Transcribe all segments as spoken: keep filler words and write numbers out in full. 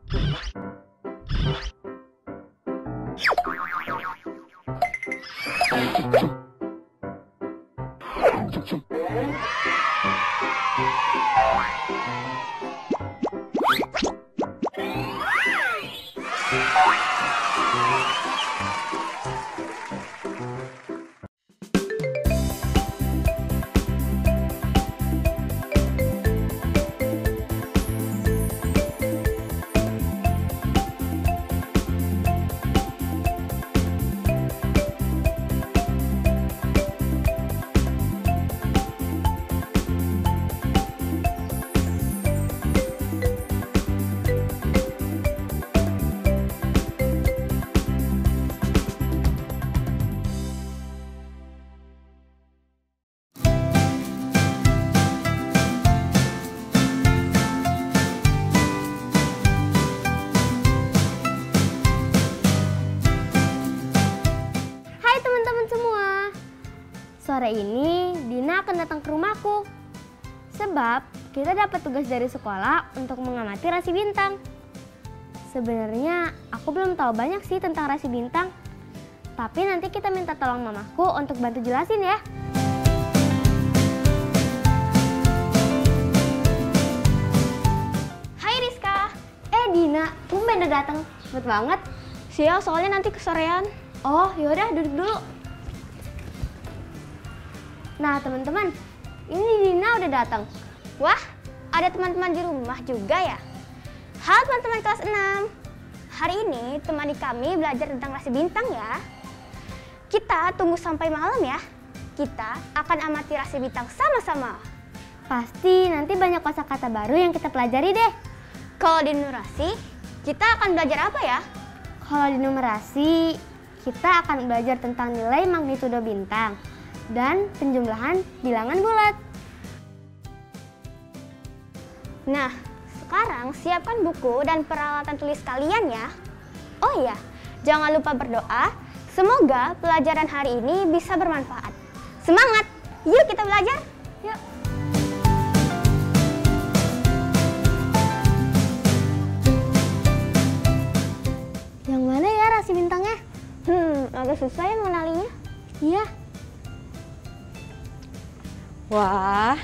Sore ini Dina akan datang ke rumahku. Sebab kita dapat tugas dari sekolah untuk mengamati rasi bintang. Sebenarnya aku belum tahu banyak sih tentang rasi bintang. Tapi nanti kita minta tolong mamaku untuk bantu jelasin ya. Hai Rizka. Eh Dina, tumben udah datang. Cepet banget. Sial, soalnya nanti kesorean. Oh yaudah, duduk dulu. Nah teman-teman, ini Dina udah datang. Wah, ada teman-teman di rumah juga ya? Halo teman-teman kelas enam. Hari ini temani kami belajar tentang rasi bintang ya. Kita tunggu sampai malam ya. Kita akan amati rasi bintang sama-sama. Pasti nanti banyak kosakata baru yang kita pelajari deh. Kalau di numerasi, kita akan belajar apa ya? Kalau di numerasi, kita akan belajar tentang nilai magnitudo bintang dan penjumlahan bilangan bulat. Nah, sekarang siapkan buku dan peralatan tulis kalian ya. Oh iya, jangan lupa berdoa. Semoga pelajaran hari ini bisa bermanfaat. Semangat! Yuk kita belajar! Yuk! Yang mana ya rasi bintangnya? Hmm, agak susah ya mengenalinya. Iya. Wah,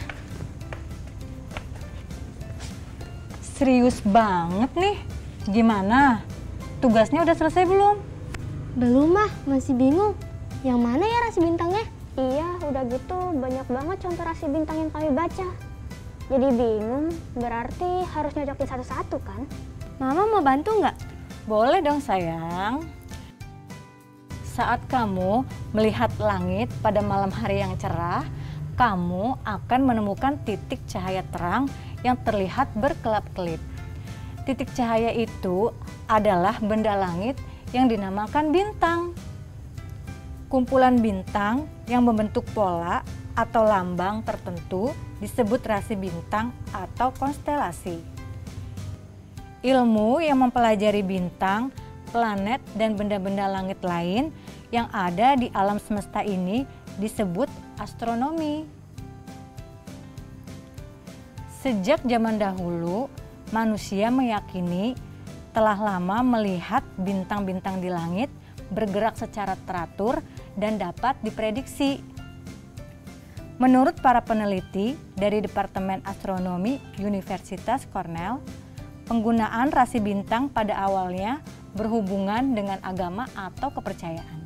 serius banget nih. Gimana? Tugasnya udah selesai belum? Belum mah, masih bingung. Yang mana ya rasi bintangnya? Iya, udah gitu banyak banget contoh rasi bintang yang kami baca. Jadi bingung, berarti harus nyocokin satu-satu kan? Mama mau bantu nggak? Boleh dong sayang. Saat kamu melihat langit pada malam hari yang cerah, kamu akan menemukan titik cahaya terang yang terlihat berkelap-kelip. Titik cahaya itu adalah benda langit yang dinamakan bintang. Kumpulan bintang yang membentuk pola atau lambang tertentu disebut rasi bintang atau konstelasi. Ilmu yang mempelajari bintang, planet, dan benda-benda langit lain yang ada di alam semesta ini disebut astronomi. Sejak zaman dahulu, manusia meyakini telah lama melihat bintang-bintang di langit bergerak secara teratur dan dapat diprediksi. Menurut para peneliti dari Departemen Astronomi Universitas Cornell, penggunaan rasi bintang pada awalnya berhubungan dengan agama atau kepercayaan.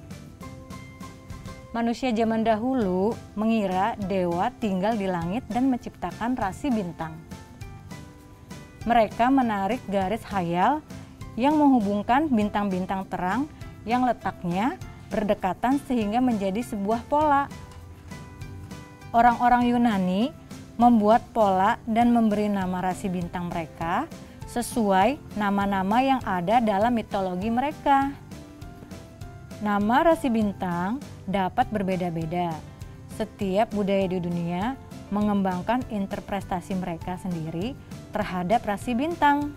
Manusia zaman dahulu mengira dewa tinggal di langit dan menciptakan rasi bintang. Mereka menarik garis khayal yang menghubungkan bintang-bintang terang yang letaknya berdekatan sehingga menjadi sebuah pola. Orang-orang Yunani membuat pola dan memberi nama rasi bintang mereka sesuai nama-nama yang ada dalam mitologi mereka. Nama rasi bintang dapat berbeda-beda. Setiap budaya di dunia mengembangkan interpretasi mereka sendiri terhadap rasi bintang.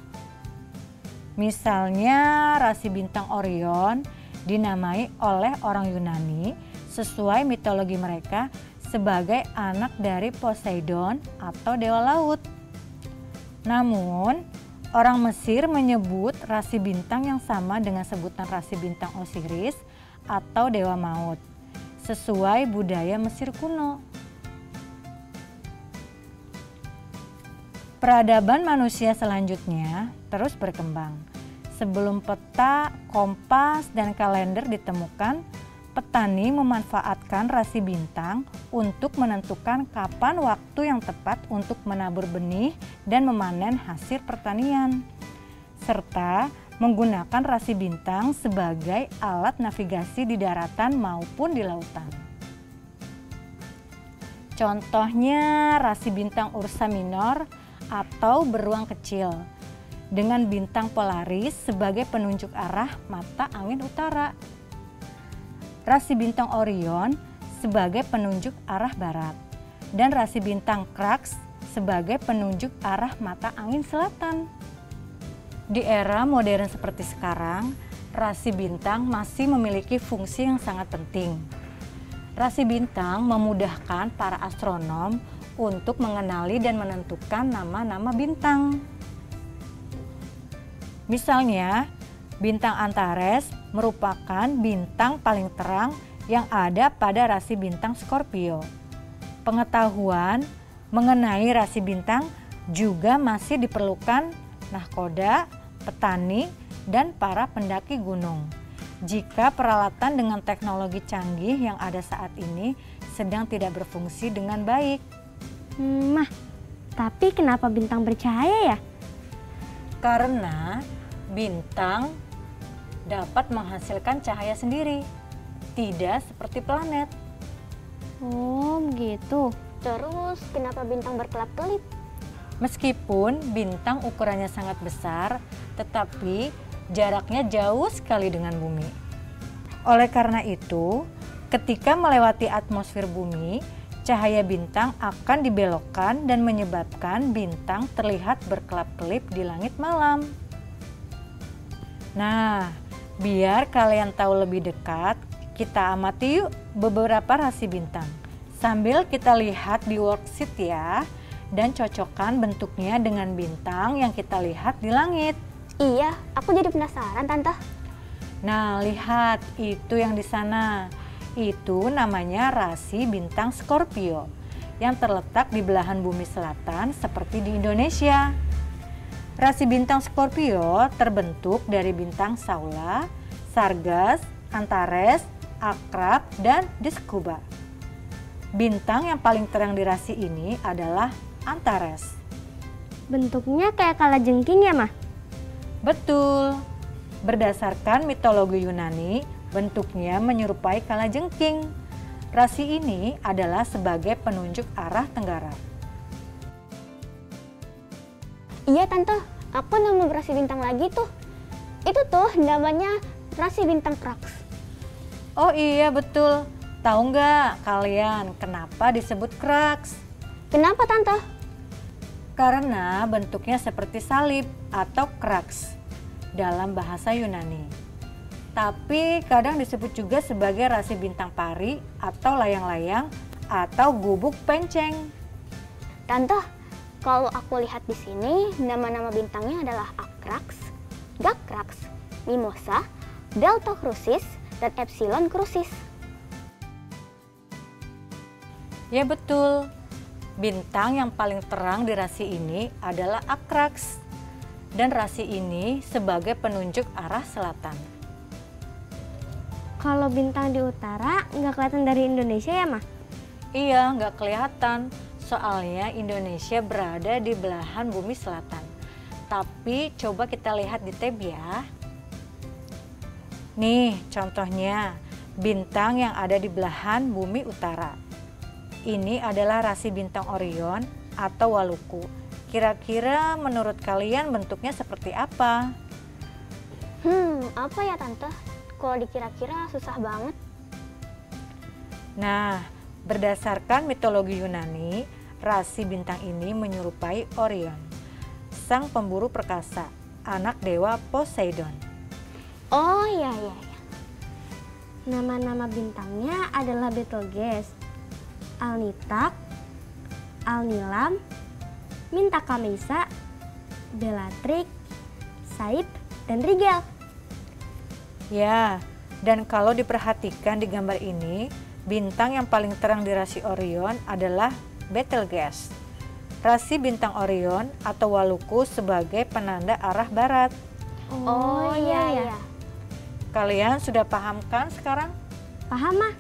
Misalnya rasi bintang Orion dinamai oleh orang Yunani sesuai mitologi mereka sebagai anak dari Poseidon atau dewa laut. Namun, Orang Mesir menyebut rasi bintang yang sama dengan sebutan rasi bintang Osiris atau Dewa Maut, sesuai budaya Mesir kuno. Peradaban manusia selanjutnya terus berkembang. Sebelum peta, kompas, dan kalender ditemukan, petani memanfaatkan rasi bintang untuk menentukan kapan waktu yang tepat untuk menabur benih dan memanen hasil pertanian, serta menggunakan rasi bintang sebagai alat navigasi di daratan maupun di lautan. Contohnya rasi bintang Ursa Minor atau beruang kecil dengan bintang Polaris sebagai penunjuk arah mata angin utara. Rasi bintang Orion sebagai penunjuk arah barat, dan rasi bintang Crux sebagai penunjuk arah mata angin selatan. Di era modern seperti sekarang, rasi bintang masih memiliki fungsi yang sangat penting. Rasi bintang memudahkan para astronom untuk mengenali dan menentukan nama-nama bintang. Misalnya, bintang Antares merupakan bintang paling terang yang ada pada rasi bintang Scorpio. Pengetahuan mengenai rasi bintang juga masih diperlukan nahkoda, petani, dan para pendaki gunung. Jika peralatan dengan teknologi canggih yang ada saat ini sedang tidak berfungsi dengan baik. Hmm, Mah, tapi kenapa bintang bercahaya ya? Karena bintang dapat menghasilkan cahaya sendiri, tidak seperti planet. Oh, begitu. Terus kenapa bintang berkelap-kelip? Meskipun bintang ukurannya sangat besar, tetapi jaraknya jauh sekali dengan bumi. Oleh karena itu, ketika melewati atmosfer bumi, cahaya bintang akan dibelokkan dan menyebabkan bintang terlihat berkelap-kelip di langit malam. Nah, biar kalian tahu lebih dekat, kita amati yuk beberapa rasi bintang. Sambil kita lihat di worksheet ya, dan cocokkan bentuknya dengan bintang yang kita lihat di langit. Iya, aku jadi penasaran, Tante. Nah, lihat itu yang di sana. Itu namanya rasi bintang Scorpio yang terletak di belahan bumi selatan seperti di Indonesia. Rasi bintang Scorpio terbentuk dari bintang Saula, Sargas, Antares, Akrab, dan Discuba. Bintang yang paling terang di rasi ini adalah Antares. Bentuknya kayak kalajengking ya, Mah? Betul. Berdasarkan mitologi Yunani, bentuknya menyerupai kalajengking. Rasi ini adalah sebagai penunjuk arah tenggara. Iya, Tante. Aku nemu rasi bintang lagi tuh. Itu tuh namanya rasi bintang Crux. Oh iya, betul. Tahu nggak kalian kenapa disebut Crux? Kenapa, Tante? Karena bentuknya seperti salib atau crux dalam bahasa Yunani. Tapi kadang disebut juga sebagai rasi bintang pari atau layang-layang atau gubuk penceng. Tante, kalau aku lihat di sini, nama-nama bintangnya adalah Akrax, Gakrax, Mimosa, Delta Crucis, dan Epsilon Crucis. Ya betul. Bintang yang paling terang di rasi ini adalah Akrax, dan rasi ini sebagai penunjuk arah selatan. Kalau bintang di utara nggak kelihatan dari Indonesia ya, Mah? Iya, nggak kelihatan, soalnya Indonesia berada di belahan bumi selatan. Tapi coba kita lihat di tab ya. Nih contohnya, bintang yang ada di belahan bumi utara. Ini adalah rasi bintang Orion atau Waluku. Kira-kira menurut kalian bentuknya seperti apa? Hmm, apa ya, Tante? Kalau dikira-kira susah banget. Nah, berdasarkan mitologi Yunani, rasi bintang ini menyerupai Orion, sang pemburu perkasa, anak dewa Poseidon. Oh iya, iya, iya. Nama-nama bintangnya adalah Betelgeuse, Alnitak, Alnilam, Mintaka Mesa, Bellatrix, sayap, dan rigel. Ya, dan kalau diperhatikan di gambar ini, bintang yang paling terang di rasi Orion adalah Betelgeuse. Rasi bintang Orion atau Waluku sebagai penanda arah barat. Oh, iya iya. Kalian sudah paham kan sekarang? Paham, Ma?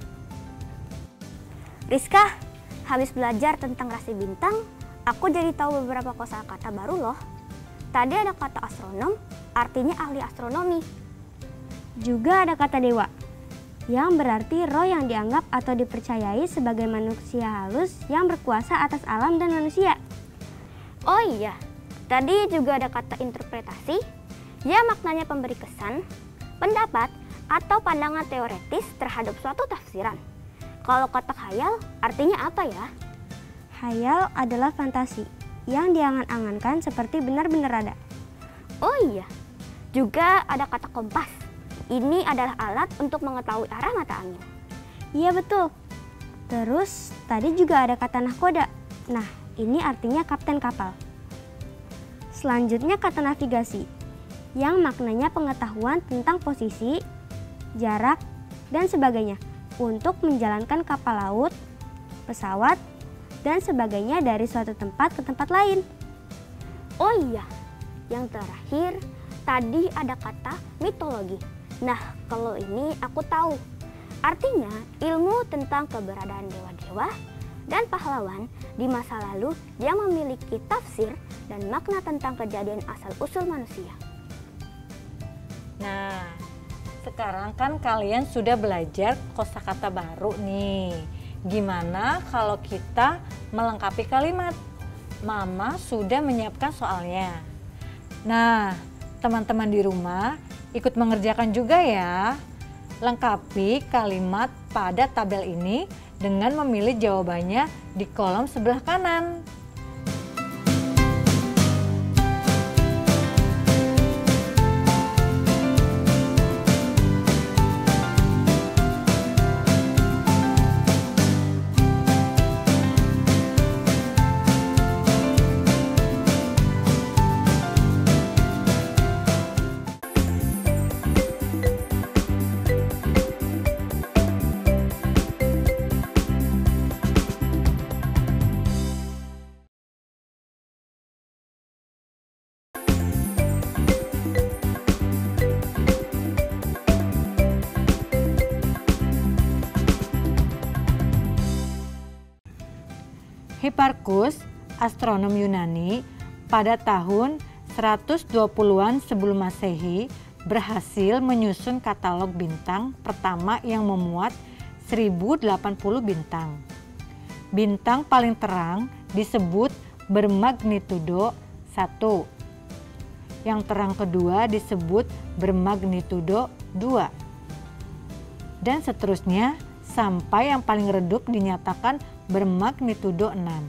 Rizka, habis belajar tentang rasi bintang, aku jadi tahu beberapa kosakata baru loh. Tadi ada kata astronom, artinya ahli astronomi. Juga ada kata dewa, yang berarti roh yang dianggap atau dipercayai sebagai manusia halus yang berkuasa atas alam dan manusia. Oh iya, tadi juga ada kata interpretasi, ya maknanya pemberi kesan, pendapat, atau pandangan teoretis terhadap suatu tafsiran. Kalau kata khayal, artinya apa ya? Khayal adalah fantasi yang diangan-angankan seperti benar-benar ada. Oh iya, juga ada kata kompas. Ini adalah alat untuk mengetahui arah mata angin. Iya betul. Terus tadi juga ada kata nahkoda. Nah, ini artinya kapten kapal. Selanjutnya kata navigasi, yang maknanya pengetahuan tentang posisi, jarak, dan sebagainya untuk menjalankan kapal laut, pesawat, dan sebagainya dari suatu tempat ke tempat lain. Oh iya, yang terakhir tadi ada kata mitologi. Nah, kalau ini aku tahu. Artinya ilmu tentang keberadaan dewa-dewa dan pahlawan di masa lalu yang memiliki tafsir dan makna tentang kejadian asal-usul manusia. Nah, sekarang kan kalian sudah belajar kosakata baru nih. Gimana kalau kita melengkapi kalimat? Mama sudah menyiapkan soalnya. Nah, teman-teman di rumah ikut mengerjakan juga ya. Lengkapi kalimat pada tabel ini dengan memilih jawabannya di kolom sebelah kanan. Hipparchus, astronom Yunani, pada tahun seratus dua puluhan sebelum Masehi berhasil menyusun katalog bintang pertama yang memuat seribu delapan puluh bintang. Bintang paling terang disebut bermagnitudo satu. Yang terang kedua disebut bermagnitudo dua. Dan seterusnya sampai yang paling redup dinyatakan bermagnitudo enam.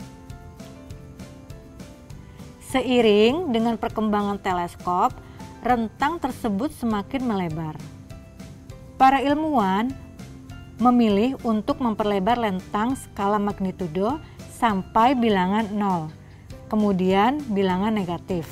Seiring dengan perkembangan teleskop, rentang tersebut semakin melebar. Para ilmuwan memilih untuk memperlebar rentang skala magnitudo sampai bilangan nol, kemudian bilangan negatif.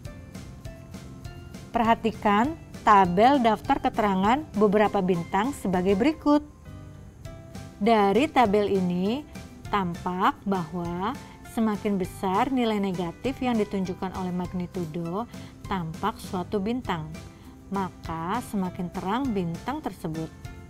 Perhatikan tabel daftar keterangan beberapa bintang sebagai berikut. Dari tabel ini tampak bahwa semakin besar nilai negatif yang ditunjukkan oleh magnitudo tampak suatu bintang, maka semakin terang bintang tersebut.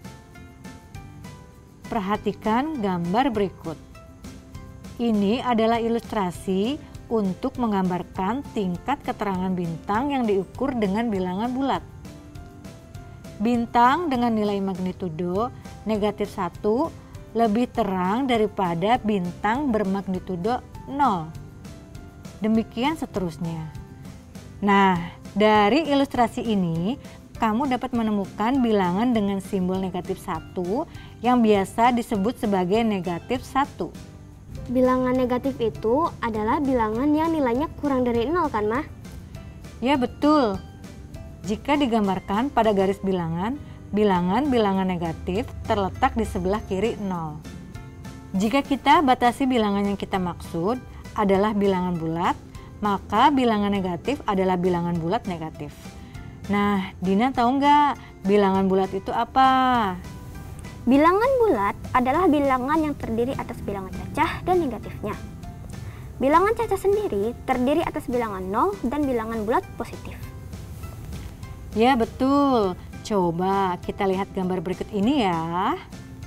Perhatikan gambar berikut. Ini adalah ilustrasi untuk menggambarkan tingkat keterangan bintang yang diukur dengan bilangan bulat. Bintang dengan nilai magnitudo negatif satu lebih terang daripada bintang bermagnitudo nol. Demikian seterusnya. Nah, dari ilustrasi ini kamu dapat menemukan bilangan dengan simbol negatif satu yang biasa disebut sebagai negatif satu. Bilangan negatif itu adalah bilangan yang nilainya kurang dari nol kan, Ma? Ya betul. Jika digambarkan pada garis bilangan, bilangan-bilangan negatif terletak di sebelah kiri nol. Jika kita batasi bilangan yang kita maksud adalah bilangan bulat, maka bilangan negatif adalah bilangan bulat negatif. Nah, Dina tahu nggak bilangan bulat itu apa? Bilangan bulat adalah bilangan yang terdiri atas bilangan cacah dan negatifnya. Bilangan cacah sendiri terdiri atas bilangan nol dan bilangan bulat positif. Ya betul. Coba kita lihat gambar berikut ini ya.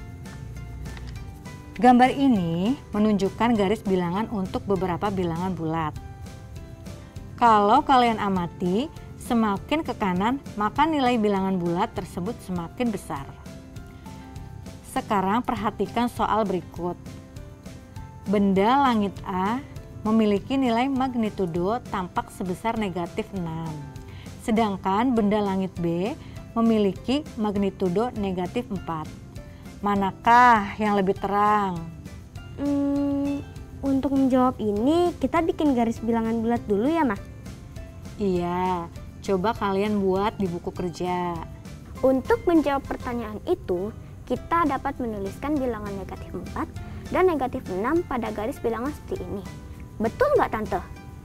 Gambar ini menunjukkan garis bilangan untuk beberapa bilangan bulat. Kalau kalian amati, semakin ke kanan, maka nilai bilangan bulat tersebut semakin besar. Sekarang perhatikan soal berikut. Benda langit A memiliki nilai magnitudo tampak sebesar negatif enam. Sedangkan benda langit B memiliki magnitudo negatif empat. Manakah yang lebih terang? Hmm, untuk menjawab ini kita bikin garis bilangan bulat dulu ya, Ma? Iya, coba kalian buat di buku kerja. Untuk menjawab pertanyaan itu, kita dapat menuliskan bilangan negatif empat dan negatif enam pada garis bilangan seperti ini. Betul nggak, Tante?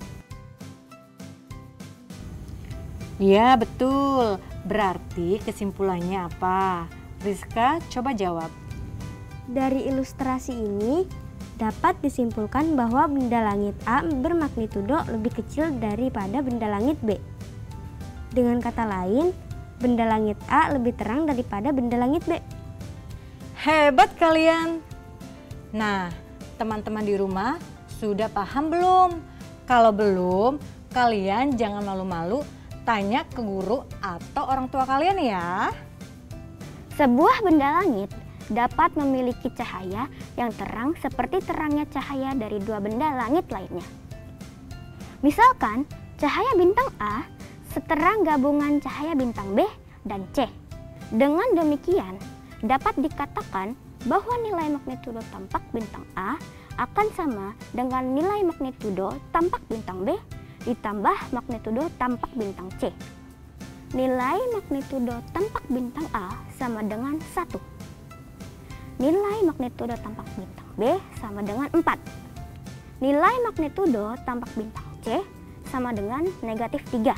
Iya, betul. Berarti kesimpulannya apa? Rizka, coba jawab. Dari ilustrasi ini dapat disimpulkan bahwa benda langit A bermagnitudo lebih kecil daripada benda langit B. Dengan kata lain, benda langit A lebih terang daripada benda langit B. Hebat kalian. Nah, teman-teman di rumah sudah paham belum? Kalau belum, kalian jangan malu-malu tanya ke guru atau orang tua kalian ya. Sebuah benda langit dapat memiliki cahaya yang terang seperti terangnya cahaya dari dua benda langit lainnya. Misalkan, cahaya bintang A seterang gabungan cahaya bintang B dan C. Dengan demikian, dapat dikatakan bahwa nilai magnitudo tampak bintang A akan sama dengan nilai magnitudo tampak bintang B ditambah magnitudo tampak bintang C. Nilai magnitudo tampak bintang A sama dengan satu. Nilai magnitudo tampak bintang B sama dengan empat. Nilai magnitudo tampak bintang C sama dengan negatif tiga.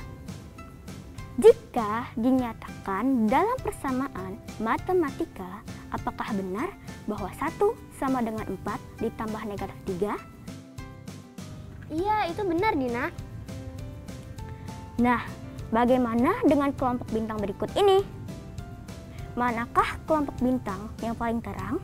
Jika dinyatakan dalam persamaan matematika, apakah benar bahwa satu sama dengan empat ditambah negatif tiga? Iya, itu benar, Dina. Nah, bagaimana dengan kelompok bintang berikut ini? Manakah kelompok bintang yang paling terang?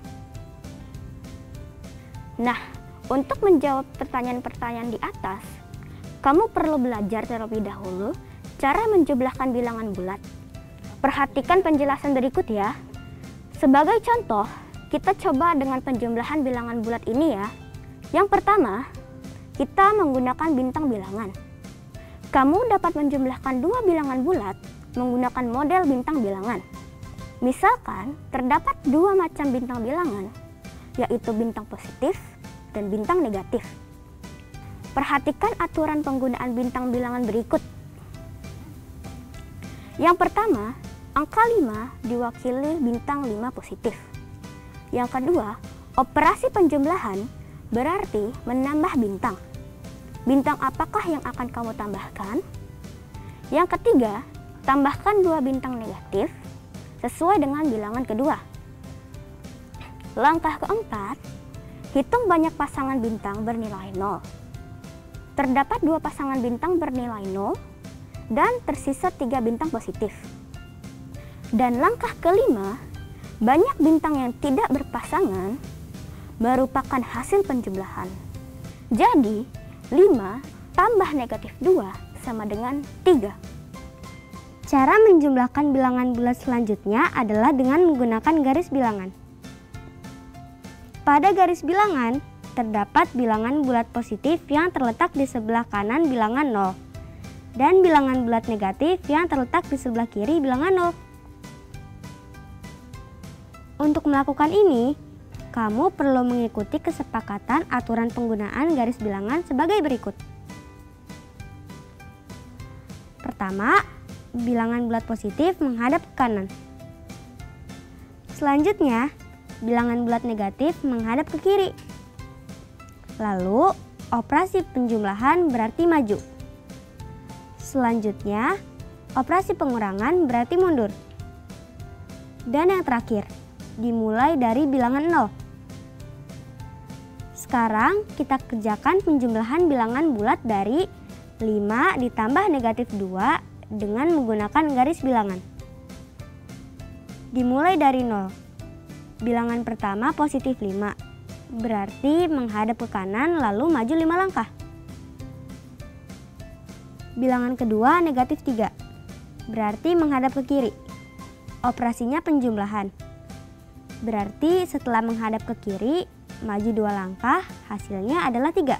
Nah, untuk menjawab pertanyaan-pertanyaan di atas, kamu perlu belajar terlebih dahulu cara menjumlahkan bilangan bulat. Perhatikan penjelasan berikut ya. Sebagai contoh, kita coba dengan penjumlahan bilangan bulat ini ya. Yang pertama, kita menggunakan bintang bilangan. Kamu dapat menjumlahkan dua bilangan bulat menggunakan model bintang bilangan. Misalkan, terdapat dua macam bintang bilangan, yaitu bintang positif dan bintang negatif. Perhatikan aturan penggunaan bintang bilangan berikut. Yang pertama, angka lima diwakili bintang lima positif. Yang kedua, operasi penjumlahan berarti menambah bintang. Bintang apakah yang akan kamu tambahkan? Yang ketiga, tambahkan dua bintang negatif sesuai dengan bilangan kedua. Langkah keempat, hitung banyak pasangan bintang bernilai nol. Terdapat dua pasangan bintang bernilai nol dan tersisa tiga bintang positif. Dan langkah kelima, banyak bintang yang tidak berpasangan merupakan hasil penjumlahan. Jadi, lima tambah negatif dua sama dengan tiga. Cara menjumlahkan bilangan bulat selanjutnya adalah dengan menggunakan garis bilangan. Pada garis bilangan, terdapat bilangan bulat positif yang terletak di sebelah kanan bilangan nol dan bilangan bulat negatif yang terletak di sebelah kiri bilangan nol. Untuk melakukan ini, kamu perlu mengikuti kesepakatan aturan penggunaan garis bilangan sebagai berikut. Pertama, bilangan bulat positif menghadap ke kanan. Selanjutnya, bilangan bulat negatif menghadap ke kiri. Lalu, operasi penjumlahan berarti maju. Selanjutnya, operasi pengurangan berarti mundur. Dan yang terakhir, dimulai dari bilangan nol. Sekarang kita kerjakan penjumlahan bilangan bulat dari lima ditambah negatif dua dengan menggunakan garis bilangan. Dimulai dari nol. Bilangan pertama positif lima, berarti menghadap ke kanan lalu maju lima langkah. Bilangan kedua negatif tiga, berarti menghadap ke kiri. Operasinya penjumlahan. Berarti setelah menghadap ke kiri, maju dua langkah, hasilnya adalah tiga.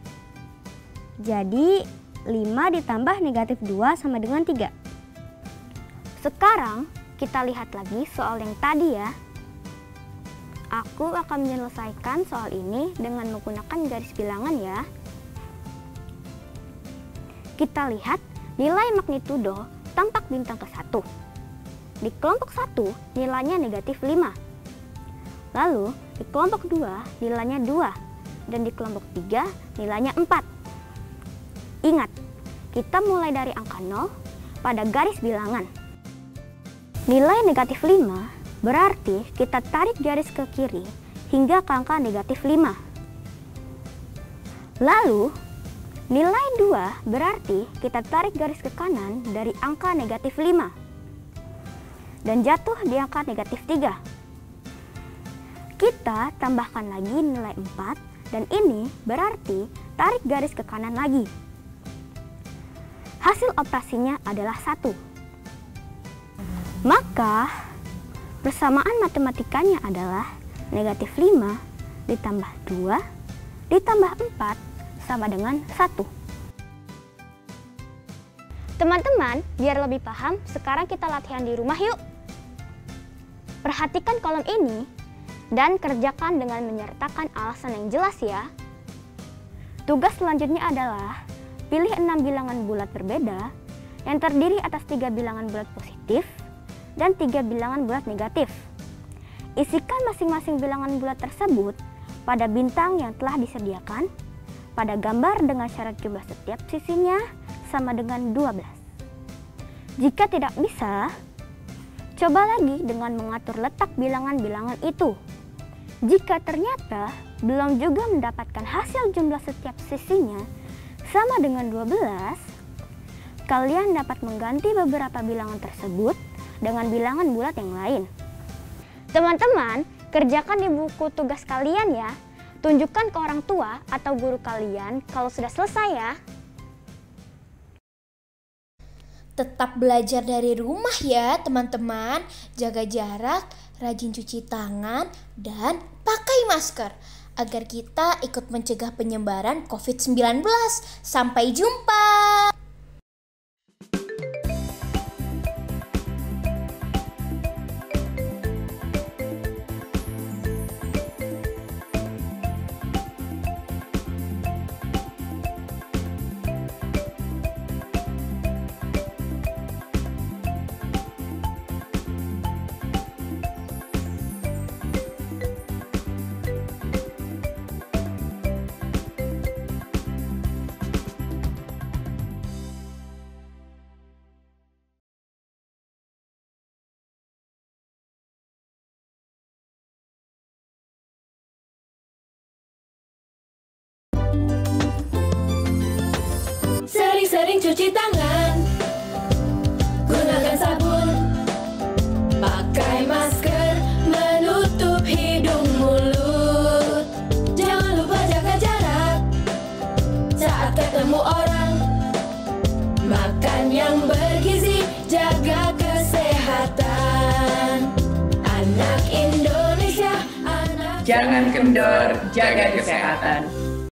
Jadi lima ditambah negatif dua sama dengan tiga. Sekarang kita lihat lagi soal yang tadi ya. Aku akan menyelesaikan soal ini dengan menggunakan garis bilangan ya. Kita lihat nilai magnitudo tampak bintang ke satu. Di kelompok satu nilainya negatif lima. Lalu di kelompok dua nilainya dua. Dan di kelompok tiga nilainya empat. Ingat, kita mulai dari angka nol pada garis bilangan. Nilai negatif lima berarti kita tarik garis ke kiri hingga ke angka negatif lima. Lalu nilai dua berarti kita tarik garis ke kanan dari angka negatif lima dan jatuh di angka negatif tiga. Kita tambahkan lagi nilai empat dan ini berarti tarik garis ke kanan lagi. Hasil operasinya adalah satu. Maka persamaan matematikanya adalah negatif lima ditambah dua ditambah empat sama dengan satu. Teman-teman, biar lebih paham, sekarang kita latihan di rumah yuk. Perhatikan kolom ini dan kerjakan dengan menyertakan alasan yang jelas ya. Tugas selanjutnya adalah pilih enam bilangan bulat berbeda yang terdiri atas tiga bilangan bulat positif dan tiga bilangan bulat negatif. Isikan masing-masing bilangan bulat tersebut pada bintang yang telah disediakan pada gambar dengan syarat jumlah setiap sisinya sama dengan dua belas. Jika tidak bisa, coba lagi dengan mengatur letak bilangan-bilangan itu. Jika ternyata belum juga mendapatkan hasil jumlah setiap sisinya sama dengan dua belas, kalian dapat mengganti beberapa bilangan tersebut dengan bilangan bulat yang lain. Teman-teman, kerjakan di buku tugas kalian ya. Tunjukkan ke orang tua atau guru kalian kalau sudah selesai ya. Tetap belajar dari rumah ya teman-teman. Jaga jarak, rajin cuci tangan, dan pakai masker agar kita ikut mencegah penyebaran covid sembilan belas. Sampai jumpa. Sering-sering cuci tangan, gunakan sabun, pakai masker, menutup hidung mulut. Jangan lupa jaga jarak saat ketemu orang. Makan yang bergizi, jaga kesehatan. Anak Indonesia, anak Jangan kendor, jaga kesehatan.